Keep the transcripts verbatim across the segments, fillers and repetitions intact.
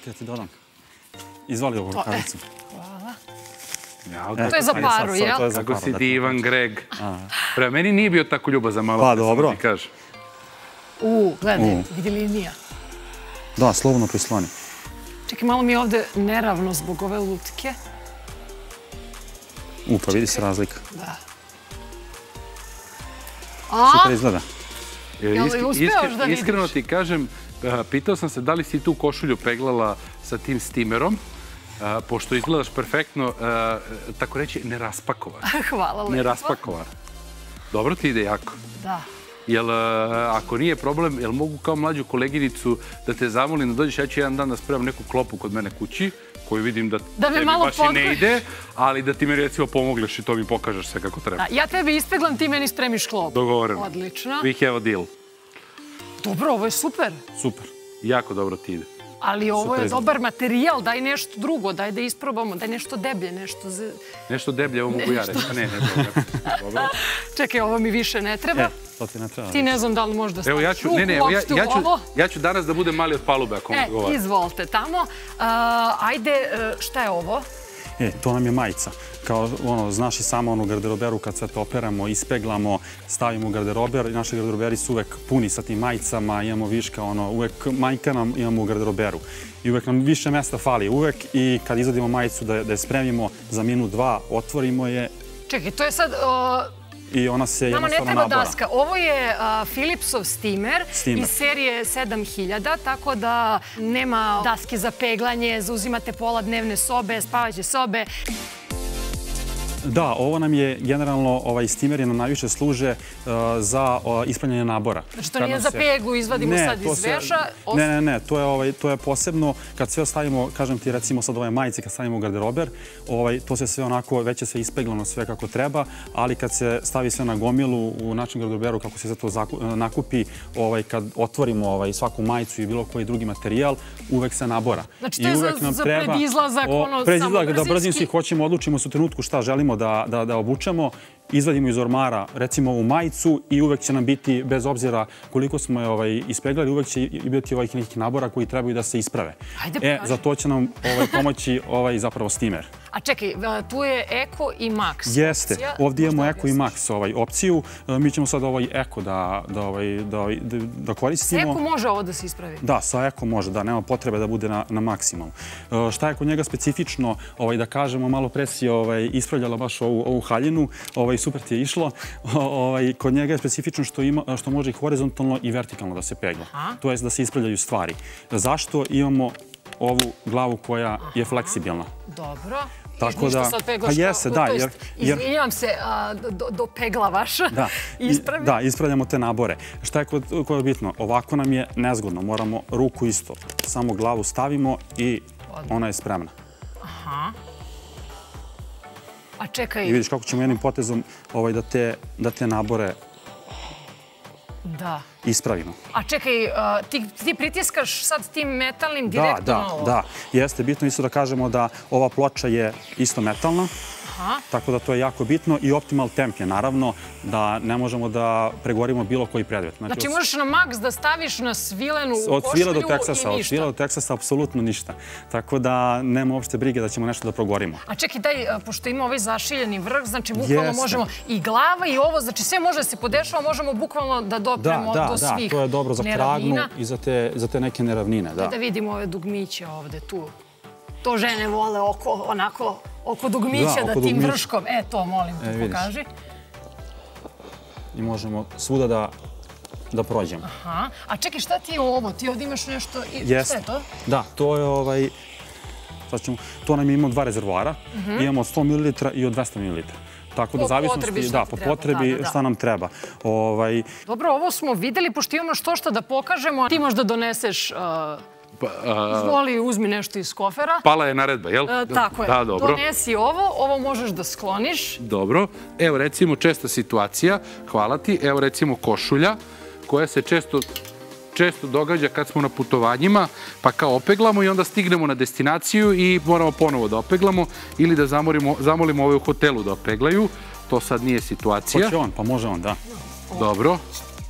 čekaj, ti dodam. Izvali ovu rukavicu. Hvala. To je za paru, jel? Kako si divan, Greg. Prema meni nije bio tako ljubazan malo. Pa, dobro. U, gledaj, vidi linija. Da, slobodno prisloni. Čekaj, malo mi je ovde neravno zbog ove lutke. U, pa vidi se razlika. Da. Super izgleda. Iskreno ti kažem, pitao sam se da li si tu košulju peglala sa tim stimerom, pošto izgledaš perfektno, tako reći, neraspakovan. Hvala lepo. Neraspakovan. Dobro ti ide jako. Da. Jel, ako nije problem, jel mogu kao mlađu koleginicu da te zamolim da dođeš, ja ću jedan dan da spremam neku klopu kod mene kući, koju vidim da tebi baš i ne ide, ali da ti me recimo pomogliš i to mi pokažeš sve kako treba. Ja tebi ispeglam, ti meni spremiš klopu. Dogovoreno. Odlično. We have a deal. Dobro, ovo je super. Super. Jako dobro ti ide. Ali ovo je dobar materijal, daj nešto drugo, daj da isprobamo, daj nešto deblje, nešto... Nešto deblje, ovo mogu ja reći. Ne, ne, dobro. Čekaj, ovo mi više ne treba. E, to ti ne treba. Ti ne znam da li možda staviš ruku uopšte u ovo. Ja ću danas da budem mali od palube, ako mogu govoriti. E, izvolite tamo. Ajde, šta je ovo? E, to nam je majica. Kao, ono, znaš i samo onu garderoberu kad sve to operamo, ispeglamo, stavimo u garderober. Naši garderoberi su uvek puni sa tim majicama, imamo viška, ono, uvek majka nam imamo u garderoberu. I uvek nam više mesta fali. Uvek i kad izvadimo majicu da je spremimo za minut, dva, otvorimo je. Čekaj, to je sad... I ona se jednostavno nabora. Nama ne treba daska. Ovo je Philipsov steamer iz serije sedam hiljada, tako da nema daske za peglanje, zauzimate pola dnevne sobe, spavaće sobe. Da, ovo nam je generalno, ovaj steameri nam najviše služe za ispravljanje nabora. Znači to nije za peglu, izvadimo sad iz veša? Ne, ne, ne, to je posebno kad sve stavimo, kažem ti recimo sad ove majice, kad stavimo u garderober, to se sve onako, već je sve ispeglano, sve kako treba, ali kad se stavi sve na gomilu u našem garderoberu, kako se sve to nakupi, kad otvorimo svaku majicu i bilo koji drugi materijal, uvek se nabora. Znači to je za predizlazak, ono, samo brzinski? Da brzinski hoćemo, odlučimo se u trenutku šta želimo da obučemo, izvadimo iz ormara, recimo ovu majicu i uvek će nam biti, bez obzira koliko smo je ispeglali, uvek će biti ovih nekih nabora koji trebaju da se isprave. E, za to će nam pomoći ovaj zapravo steamer. A čekaj, tu je Eko i Max. Jeste, ovdje imamo Eko i Max opciju. Mi ćemo sad ovaj Eko da koristimo. S Eko može ovo da se ispravi? Da, sa Eko može, da, nema potrebe da bude na maksimumu. Šta je kod njega specifično, da kažemo, malo pre si ispravljala baš ovu haljinu, super ti je išlo. Kod njega je specifično što može i horizontalno i vertikalno da se pegla. To je da se ispravljaju stvari. Zašto? Imamo ovu glavu koja je fleksibilna. Dobro. Tako da, pa jeste, da. Izvinjam se, dopeglavaš. Ispravljamo. Da, ispravljamo te nabore. Šta je koje je bitno? Ovako nam je nezgodno. Moramo ruku isto. Samo glavu stavimo i ona je spremna. Aha. A čekaj... I vidiš kako ćemo jednim potezom da te nabore ispravimo. A čekaj, ti pritiskaš sad tim metalnim direktno na ovo? Da, da, da. Jeste bitno isto da kažemo da ova ploča je isto metalna. Tako da to je jako bitno i optimal temp je naravno da ne možemo da pregorimo bilo koji predmet. Znači možeš na maks da staviš na svilenu košulju i ništa? Od svile do teksasa, od svile do teksasa apsolutno ništa. Tako da nema uopšte brige da ćemo nešto da progorimo. A čekaj, daj, pošto ima ovaj zašiljeni vrh, znači bukvalno možemo i glava i ovo, znači sve može da se podešava, možemo bukvalno da dopremo do svih neravnina. Da, da, to je dobro za kragnu i za te neke neravnine. Da vidimo ove dugmiće ovde tu. To žene vole oko, onako, oko dugmića da tim vrškom. E, to molim te pokaži. I možemo svuda da prođemo. Aha. A čekaj, šta ti je ovo? Ti ovdje imaš nešto... Šta je to? Da, to je ovaj... To nam imamo dva rezervoara. Imamo od sto mililitara i od dvesta mililitara. Tako da zavisnosti, da, po potrebi šta nam treba. Dobro, ovo smo videli, pošto imamo što šta da pokažemo. Ti možda doneseš... Izvoli, uzmi nešto iz kofera. Pala je naredba, jel? Tako je. Donesi ovo, ovo možeš da skloniš. Dobro. Evo recimo česta situacija, hvala ti, evo recimo košulja koja se često često događa kad smo na putovanjima, pa kao opeglamo i onda stignemo na destinaciju i moramo ponovo da opeglamo ili da zamolimo ove u hotelu da opeglaju. To sad nije situacija. Hoće on, pa može on, da. Dobro.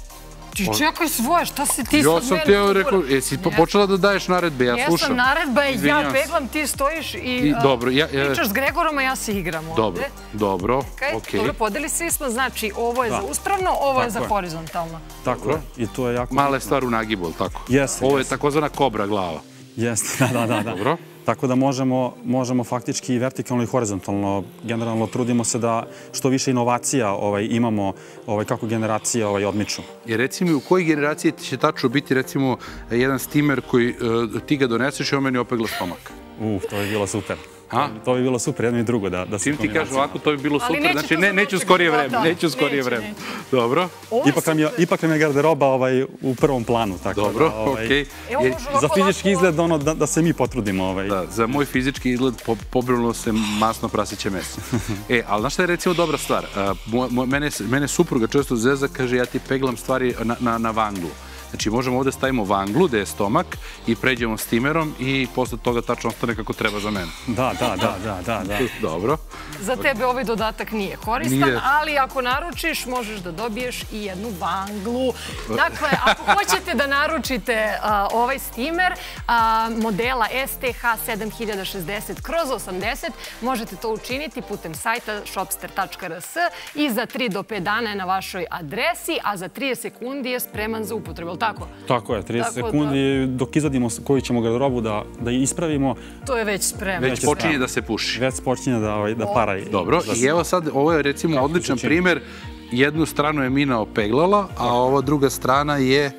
Ti čekaj svoje, šta si ti sad meni? Ja sam teo rekao, jesi počela da daješ naredbe, ja slušam. Jesam, naredba je ja peglam, ti stojiš i pričaš s Gregorom, a ja se igram ovde. Dobro, dobro, okej. Dobro, podeli svi smo, znači ovo je za uspravno, ovo je za horizontalno. Tako je, i to je jako... Mala je stvar u nagibu, ali tako? Jeste. Ovo je takozvana kobra glava. Jeste, da, da, da. Dobro. Tako da možemo faktički i vertikalno i horizontalno. Generalno trudimo se da što više inovacija imamo kako generacije odmiču. I reci mi, u kojoj generaciji će tačno biti recimo jedan steamer koji ti ga doneseš i on meni opegla stomak? Uf, to bi bilo super. To bi bilo super, jedno i drugo da se kombinacija. Čim ti kažeš ovako, to bi bilo super. Znači, neću skorije vreme, neću skorije vreme. Dobro. Ipak nam je garderoba u prvom planu. Dobro, okej. Za fizički izgled, ono, da se mi potrudimo. Da, za moj fizički izgled pobrinulo se masno prasiće meso. E, ali znaš šta je recimo dobra stvar? Mene supruga često zeza, kaže, ja ti peglam stvari na vanglu. Znači, možemo ovde stavimo vanglu, gde je stomak, i pređemo steamerom i posle toga tačno ostane kako treba za mene. Da, da, da, da, da. Dobro. Za tebe ovaj dodatak nije koristan, ali ako naručiš, možeš da dobiješ i jednu vanglu. Dakle, ako hoćete da naručite ovaj steamer modela S T H sedam hiljada šezdeset kroz osamdeset, možete to učiniti putem sajta shopster tačka r s i za tri do pet dana je na vašoj adresi, a za trideset sekundi je spreman za upotrebu. Tako? Tako je, trideset sekundi dok izvadimo koju ćemo garderobu da ispravimo. To je već spremno. Već počinje da se puši. Već počinje da para. Dobro, i evo sad, ovo je recimo odličan primer. Jednu stranu je Mina opeglala, a ova druga strana je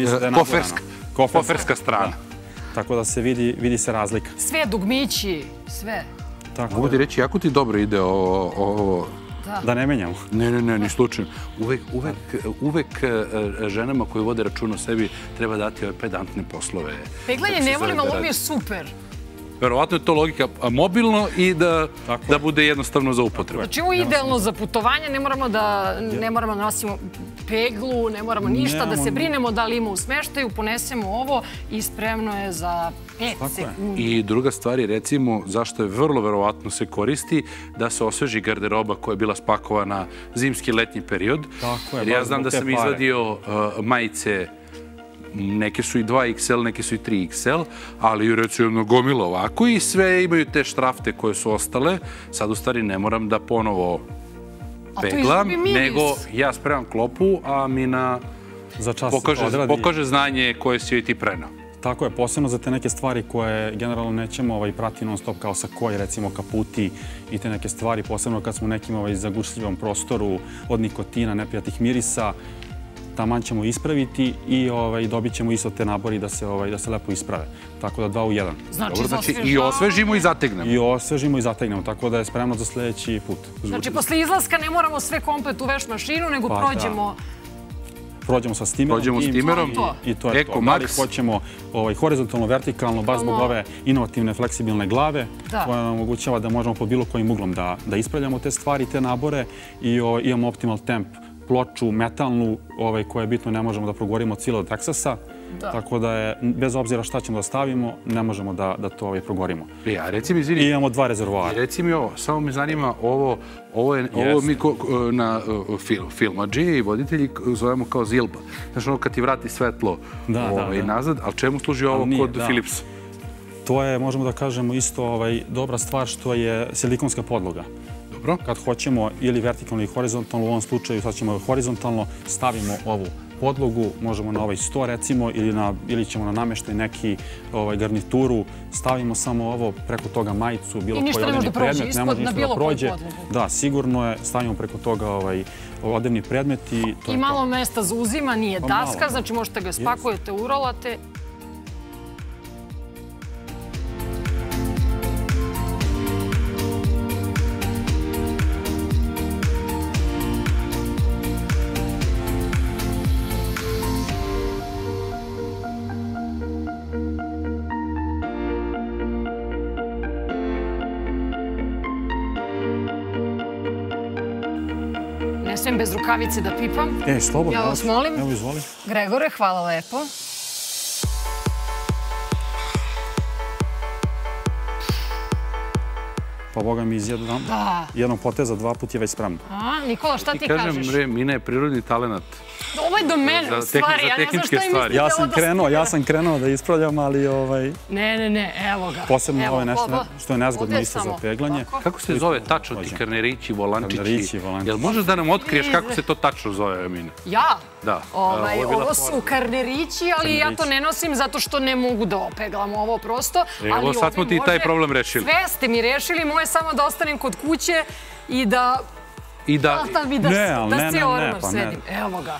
koferska strana. Tako da se vidi se razlika. Sve dugmići, sve. Mogu ti reći, jako ti dobro ide ovo... Da ne menjamo. Ne, ne, ne, ni slučajno. Uvek ženama koje vode račun o sebi treba dati ove pedantne poslove. Peglanje ne volim, ali ovo mi je super. Verovatno je to logika mobilno i da bude jednostavno za upotrebu. Znači, ovo je idealno za putovanje, ne moramo da nosimo peglu, ne moramo ništa, da se brinemo da li ima u smeštaju, ponesemo ovo i spremno je za pet sekundi. I druga stvar je, recimo, zašto je vrlo verovatno se koristi, da se osveži garderoba koja je bila spakovana zimski letnji period. Jer ja znam da sam izvadio majice, neke su i dva iks el, neke su i tri iks el, ali recimo gomila ovako i sve imaju te štrafte koje su ostale. Sad u stvari ne moram da ponovo peglam, nego ja spremam klopu, a Mina pokaže znanje koje si joj ti prenao. Tako je, posebno za te neke stvari koje generalno nećemo prati non stop kao sakoji, recimo kaputi i te neke stvari, posebno kad smo u nekim zagušljivom prostoru od nikotina, neprijatnih mirisa, taman ćemo ispraviti i dobit ćemo isto te nabori da se lepo isprave. Tako da dva u jedan. Znači i osvežimo i zategnemo. I osvežimo i zategnemo, tako da je spremno za sljedeći put. Znači posle izlaska ne moramo sve komplet u veš mašinu, nego prođemo... Prođemo sa steamerom i to je to. Da li hoćemo horizontalno, vertikalno, baš zbog ove inovativne, fleksibilne glave koja nam omogućava da možemo pod bilo kojim uglom da ispravljamo te stvari, te nabore i imamo optimal temp, ploču, metalnu, koja je bitno, ne možemo da progorimo cijelo od Texasa. Tako da je, bez obzira šta ćemo da stavimo, ne možemo da to progorimo. I imamo dva rezervoara. Reci mi ovo, samo me zanima, ovo mi na filmadži i voditelji zovemo kao zilba. Znaš ono kad ti vrati svetlo nazad, ali čemu služi ovo kod Philipsa? To je, možemo da kažemo, isto dobra stvar što je silikonska podloga. Kad hoćemo ili vertikalno ili horizontalno, u ovom slučaju sad ćemo horizontalno, stavimo ovu podlogu, možemo na ovaj sto recimo ili ćemo na nameštaj neki garnituru, stavimo samo ovo, preko toga majicu, bilo koji odevni predmet, ne može ništa da prođe. Da, sigurno je, stavimo preko toga odevni predmet i to je to. I malo mesta za uzima, nije daska, znači možete ga spakujete, urolate. Ne smijem bez rukavice da pipam. E, slobodno. Ja vas molim. Evo, izvoli. Gregore, hvala lepo. pa boga mi iz jednog poteza dva put je već spremno. Nikola, šta ti kažeš? Kažem, Mina je prirodni talent. Ovo je do mene, u stvari, ja ne znam šta im mislite. Ja sam krenuo, ja sam krenuo da ispravljam, ali... Ne, ne, ne, evo ga. Posebno ovo je nešto što je nezgodno isto za peglanje. Kako se zove tačno ti karnerići, volančići? Jel možeš da nam otkriješ kako se to tačno zove, Mina? Ja? Da. Ovo su karnerići, ali ja to ne nosim zato što ne mogu da opeglam ovo prosto. Evo, sad smo ti taj problem rešili. Sve ste mi rešili, moje samo da ostanem kod kuće i da... I da... Da se ormar sedim. Evo ga.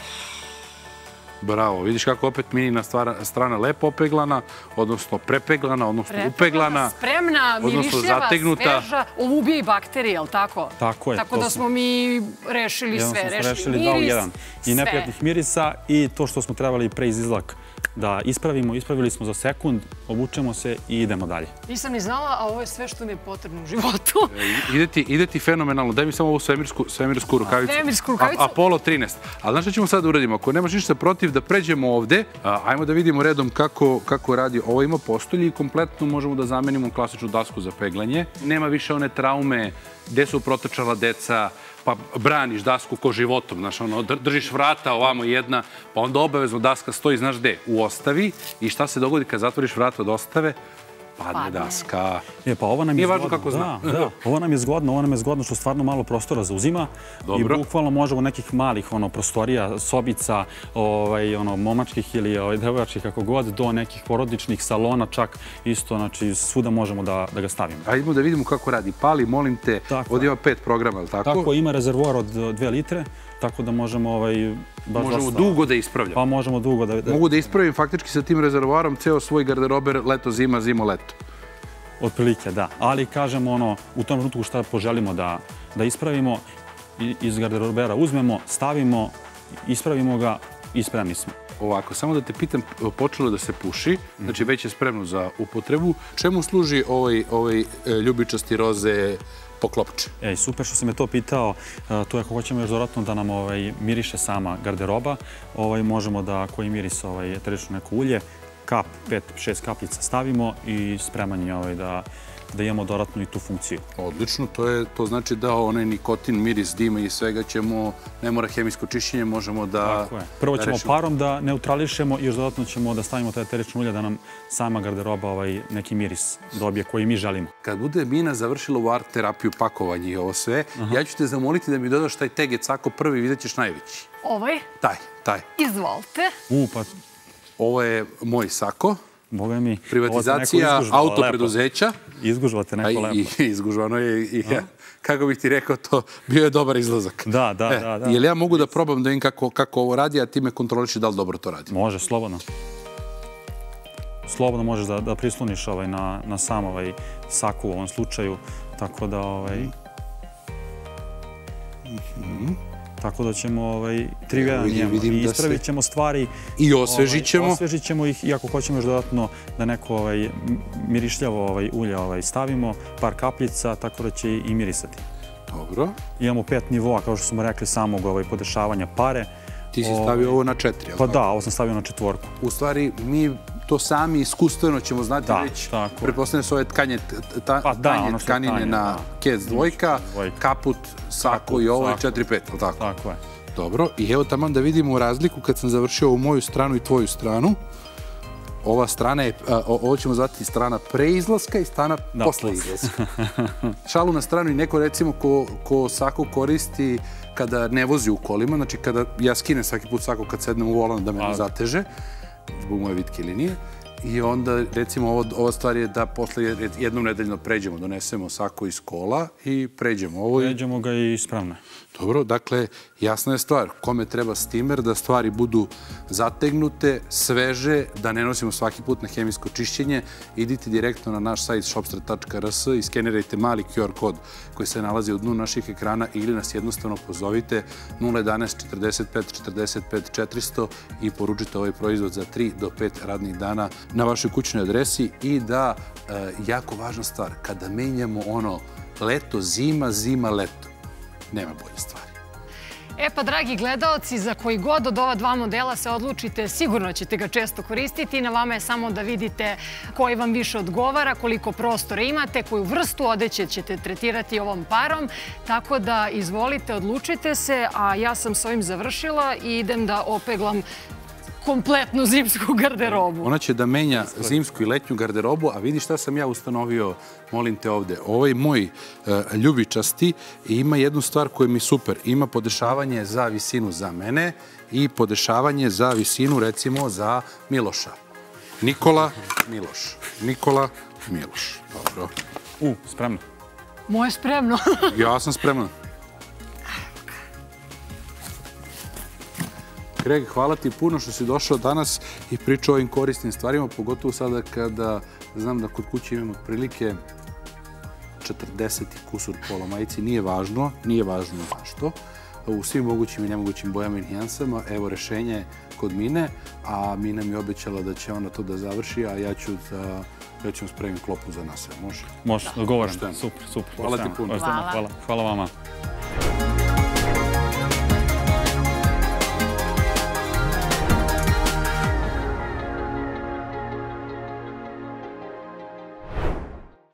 Bravo, vidiš kako opet Minina strana lepo opeglana, odnosno prepeglana, odnosno upeglana, spremna, mirišljava, sveža. Ovo ubije i bakterije, ali tako? Tako je. Tako da smo mi rešili sve. Rešili miris, i neprijatnih mirisa i to što smo trebali pre izlazak da ispravimo. Ispravili smo za sekund, obučemo se i idemo dalje. Nisam ni znala, a ovo je sve što mi je potrebno u životu. Ide ti fenomenalno. Daj mi samo ovu svemirsku rukavicu. Svemirsku rukavicu? Apollo trinaest. Ali znaš što ćemo sad uradimo? Ako nemaš ništa protiv da pređemo ovde, ajmo da vidimo redom kako radi. Ovo ima postolje i kompletno možemo da zamenimo klasičnu dasku za peglanje. Nema više one traume gde su protrčala deca, pa braniš dasku ko životom, znaš, ono, držiš vrata ovamo jedna, pa onda obavezno daska stoji, znaš gde, u ostavi i šta se dogodi kad zatvoriš vrata od ostave? Padne daska. Nije važno kako zna. Da, ovo nam je zgodno, ovo nam je zgodno što stvarno malo prostora zauzima i bukvalno možemo nekih malih prostorija, sobica, momačkih ili devojačkih, kako god, do nekih porodičnih salona čak isto, znači svuda možemo da ga stavimo. Ajdemo da vidimo kako radi. Pali, molim te, ovdje ima pet programa, je li tako? Tako, ima rezervoar od dve litre, tako da možemo... Možemo dugo da ispravljamo. Pa možemo dugo da... Mogu da ispravim faktički sa tim rezervoarom ceo svoj garderober leto, zima, zimo, leto. Otprilike, da. Ali kažemo ono, u tom trenutku šta poželimo da ispravimo, iz garderobera uzmemo, stavimo, ispravimo ga i spremni smo. Ovako, samo da te pitam, počelo da se puši, znači već je spremno za upotrebu. Čemu služi ovaj ljubičasti roze poklopče? Ej, super što si me to pitao. To je ako hoćemo još dodatno da nam miriše sama garderoba. Možemo da koji miris eterično neko ulje, kap, pet, šest kapljica stavimo i spreman je da da imamo dodatnu i tu funkciju. Odlično, to znači da onaj nikotin, miris, dima i svega ćemo, ne mora hemijsko čišćenje, možemo da... Tako je. Prvo ćemo parom da neutrališemo i još dodatno ćemo da stavimo taj eterično ulje da nam sama garderoba neki miris dobije koji mi želimo. Kad bude Mina završila u art terapiju, pakovanje i ovo sve, ja ću te zamoliti da mi dodaš taj tegec ako prvi, vidjet ćeš najveći. Ovaj? Taj, taj. Izvolite. U, pa... Ovo je moj sako. Boga mi. Privatizacija autopreduzeća. Izgužvate neko lepo. Izgužvano je i kako bih ti rekao to, bio je dobar izlazak. Da, da, da. Jel ja mogu da probam da vidim kako ovo radi, a ti me kontroliši da li dobro to radi? Može, slobodno. Slobodno možeš da prisloniš na sam saku u ovom slučaju, tako da... Tako da ćemo tri jedan i ispravit ćemo stvari. I osvežit ćemo. Osvežit ćemo ih i ako hoćemo još dodatno da neko mirišljavo ulje stavimo, par kapljica, tako da će i mirisati. Dobro. Imamo pet nivoa, kao što smo rekli, samog podešavanja pare. Ti si stavio ovo na četiri, jel' Pa da, ovo sam stavio na četvorku. U stvari, mi to sami iskustveno ćemo znati već. Pretpostavljene su ove tkanje tkanine na kec dvojka, kaput, sako i ovo je četiri pet, jel' tako? Tako je. Dobro, i evo tamo da vidimo razliku kad sam završio ovu moju stranu i tvoju stranu. Ova strana je, ovo ćemo zvati strana pre izlaska i strana posle izlaska. Šalu na stranu i neko recimo ko sako koristi kada ne vozi u kolima, znači kada ja skinem svaki put sako kad sednem u volan da me ne zateže, zbog moje vitke linije, i onda recimo ova stvar je da posle jednom nedeljno pređemo, donesemo sako iz kola i pređemo. Pređemo ga i ispravno. Dobro, dakle, jasna je stvar. Kome treba stimer da stvari budu zategnute, sveže, da ne nosimo svaki put na hemijsko čišćenje. Idite direktno na naš sajt shopstart tačka r s i skenirajte mali Q R kod koji se nalazi u dnu naših ekrana ili nas jednostavno pozovite nula jedanaest četrdeset pet četrdeset pet četiristo i poručite ovaj proizvod za tri do pet radnih dana na vašoj kućnoj adresi. I da, jako važna stvar, kada menjamo ono leto, zima, zima, leto, nema bolje stvari. E pa, dragi gledaoci, za koji god od ova dva modela se odlučite, sigurno ćete ga često koristiti. Na vama je samo da vidite koji vam više odgovara, koliko prostora imate, koju vrstu odeće ćete tretirati ovom parom. Tako da izvolite, odlučite se, a ja sam s ovim završila i idem da opeglam kompletnu zimsku garderobu. Ona će da menja zimsku i letnju garderobu, a vidi šta sam ja ustanovio, molim te ovde. Ovaj moj ljubičasti ima jednu stvar koja mi je super. Ima podešavanje za visinu za mene i podešavanje za visinu, recimo, za Miloša. Nikola, Miloš. Nikola, Miloš. Dobro. U, spremno. Moje spremno. Ja sam spremno. Greg, hvala ti puno što si došao danas i pričao o ovim korisnim stvarima, pogotovo sada kada znam da kod kuće imamo otprilike četrdeset kusur pola majici. Nije važno, nije važno zašto. U svim mogućim i nemogućim bojama i nijansama. Evo rešenje kod Mine, a Mina mi obećala da će ona to da završi, a ja ću da ja ću spremiti klopu za nas. Može? Može, dogovoram. Super, super. Hvala ti puno. Hvala. Hvala vama.